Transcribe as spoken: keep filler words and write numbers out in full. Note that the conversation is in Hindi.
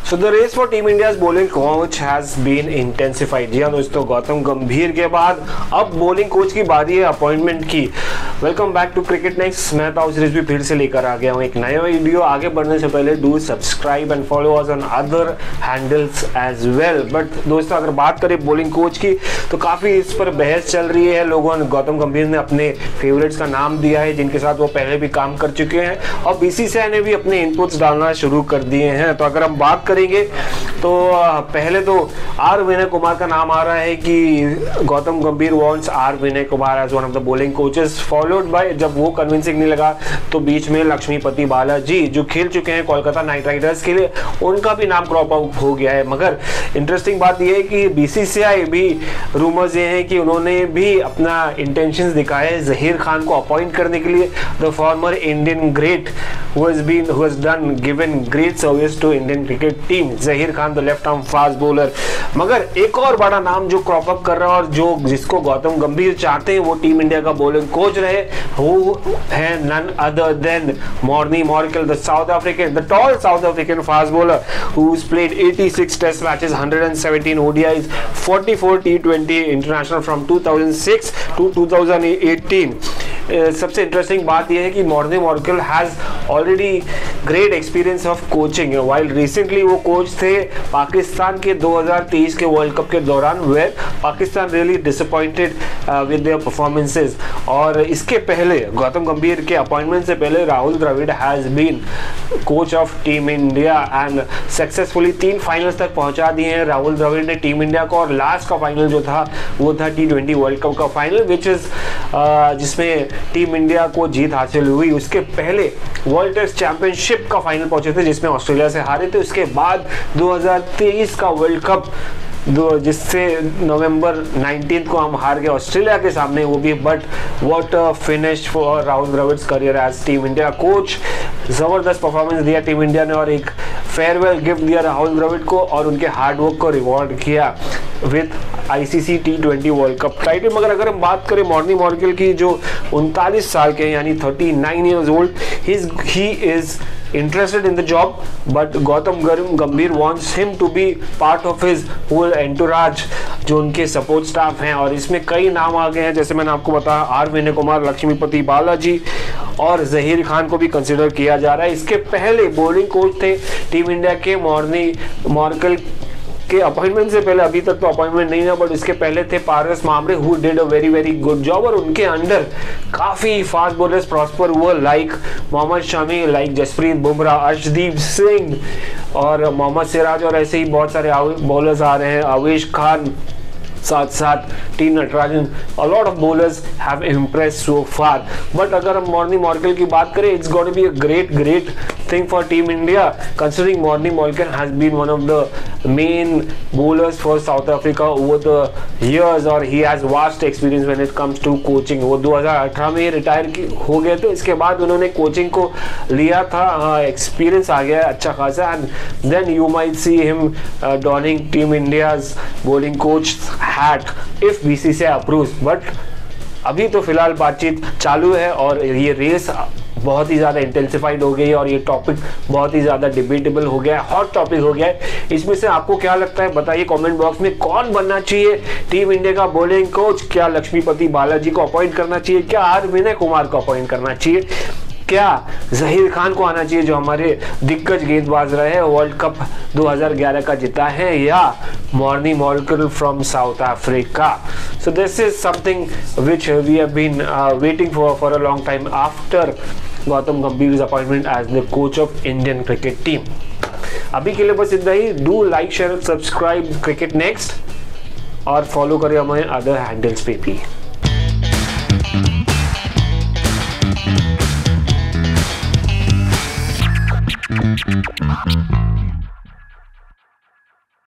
So the race for Team India's bowling coach has been intensified. जी हाँ दोस्तों, गौतम गंभीर के बाद अब बॉलिंग कोच की बारी है अपॉइंटमेंट की। Welcome back to Cricket Next. मैं ताउस रिजवी फिर से लेकर आ गया हूँ एक नया वीडियो। आगे बढ़ने से पहले do subscribe and follow us on other handles as well. But दोस्तों, अगर बात करें बॉलिंग कोच की तो काफ़ी इस पर बहस चल रही है। लोगों ने गौतम गंभीर ने अपने फेवरेट्स का नाम दिया है जिनके साथ वो पहले भी काम कर चुके हैं, और बीसीसीआई ने भी अपने इनपुट्स डालना शुरू कर दिए हैं। तो अगर हम बात करेंगे तो पहले तो आर विनय कुमार का नाम आ रहा है कि Gautam Gambhir wants R Vinay Kumar as one of the bowling coaches, followed by, जब वो कन्विंसिंग नहीं लगा तो बीच में लक्ष्मीपति बालाजी जो खेल चुके हैं कोलकाता नाइट राइडर्स के लिए, उनका भी नाम क्रॉप आउट हो गया है। मगर इंटरेस्टिंग बात यह है कि बीसीसीआई भी, रूमर्स ये हैं कि उन्होंने भी अपना इंटेंशंस दिखाए है जहीर खान को अपॉइंट करने के लिए। The former Indian great who has been who has done given great service to Indian cricket team, Zaheer Khan the left arm fast bowler. मगर एक और बड़ा नाम जो क्रॉप अप कर रहा है और जो जिसको गौतम गंभीर चाहते हैं वो टीम इंडिया का बॉलिंग कोच रहे, वो है none other than Morne Morkel, the South African, the tall South African fast bowler who's played eighty-six test matches, one hundred seventeen O D Is, forty-four T twenty international from two thousand six to two thousand eighteen। Uh, सबसे इंटरेस्टिंग बात यह है कि Morne Morkel has already great experience of coaching, while recently वो कोच थे पाकिस्तान के दो हज़ार तेईस के वर्ल्ड कप के दौरान, where Pakistan really disappointed with their performances. और इसके पहले गौतम गंभीर के अपॉइंटमेंट से पहले Rahul Dravid has been coach of team India and successfully तीन फाइनल्स तक पहुंचा दिए हैं राहुल द्रविड़ ने टीम इंडिया को। और लास्ट का फाइनल जो था वो था टी ट्वेंटी वर्ल्ड कप का फाइनल, विच इज जिसमें टीम इंडिया को जीत हासिल हुई। उसके पहले वर्ल्ड टेस्ट चैंपियनशिप का फाइनल पहुंचे थे जिसमें ऑस्ट्रेलिया से हारे थे। उसके बाद दो हज़ार तेईस का वर्ल्ड कप दो जिससे नवंबर नाइनटीन को हम हार गए ऑस्ट्रेलिया के सामने, वो भी। But what a finish for Rahul Dravid's career as team India coach. जबरदस्त परफॉर्मेंस दिया टीम इंडिया ने और एक फेयरवेल गिफ्ट दिया राहुल द्रविड़ को और उनके हार्डवर्क को रिवॉर्ड किया with ICC T twenty world cup title. मगर अगर हम बात करें मॉर्नी मॉर्केल की, जो उनतालीस साल के यानी thirty nine years old, he is interested in the job, but Gautam Gambhir wants him to be part of his whole entourage, जो उनके सपोर्ट स्टाफ हैं। और इसमें कई नाम आ गए हैं, जैसे मैंने आपको बताया आर विनय कुमार, लक्ष्मीपति बालाजी और जहीर खान को भी कंसिडर किया जा रहा है। इसके पहले बॉलिंग कोच थे टीम इंडिया के मॉर्नी मॉर्केल के अपॉइंटमेंट से पहले, अभी तक तो अपॉइंटमेंट नहीं है, बट इसके पहले थे Paras Mhambrey, who did a very very good job. और उनके अंडर काफी फास्ट बॉलर्स प्रॉस्पर हुए, लाइक मोहम्मद शमी, लाइक जसप्रीत बुमराह, अर्शदीप सिंह और मोहम्मद सिराज, और ऐसे ही बहुत सारे बॉलर्स आ रहे हैं, आवेश खान, साथ साथ T Natarajan. A lot of bowlers have impressed so far. But अगर हम मॉर्नी मॉर्केल की बात करें, it's going to be a great great thing for Team India, considering Morny Morgan has been one of the main bowlers for South Africa over the years, और he has vast experience when it comes to coaching। वो दो हज़ार अठारह में रिटायर हो गए थे, इसके बाद उन्होंने कोचिंग को लिया था, एक्सपीरियंस आ गया अच्छा खासा, and then you might see him donning team India's bowling coach hat if BCCI approves. But अभी तो फिलहाल बातचीत चालू है और ये रेस बहुत ही ज़्यादा इंटेंसिफाइड हो गई है और ये टॉपिक बहुत ही ज़्यादा डिबेटेबल हो गया है, हॉट टॉपिक हो गया है। इसमें से आपको क्या लगता है बताइए कमेंट बॉक्स में। कौन बनना चाहिए टीम इंडिया का बॉलिंग कोच? क्या लक्ष्मीपति बालाजी को अपॉइंट करना चाहिए? क्या आर विनय कुमार को अपॉइंट करना चाहिए? क्या जहीर खान को आना चाहिए जो हमारे दिग्गज गेंदबाज रहे हैं, वर्ल्ड कप दो हज़ार ग्यारह का जीता है, या Morne Morkel from South Africa? So this is something which we have been waiting for for a long time after Gautam Gambhir appointment as the coach of Indian cricket team. अभी के लिए बस इतना ही। Do like share subscribe Cricket Next और फॉलो करें हमारे अदर हैंडल्स पे भी।